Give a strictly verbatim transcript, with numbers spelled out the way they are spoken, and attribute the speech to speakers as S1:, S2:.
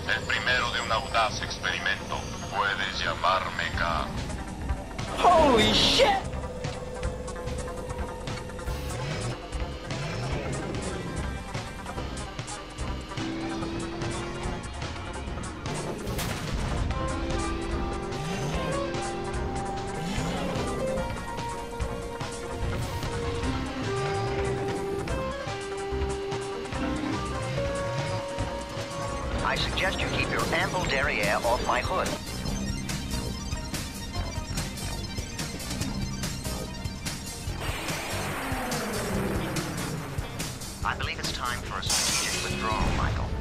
S1: El primero de un audaz experimento. Puedes llamarme K.
S2: Holy shit!
S3: I suggest you keep your ample derriere off my hood. I believe it's time for a strategic withdrawal, Michael.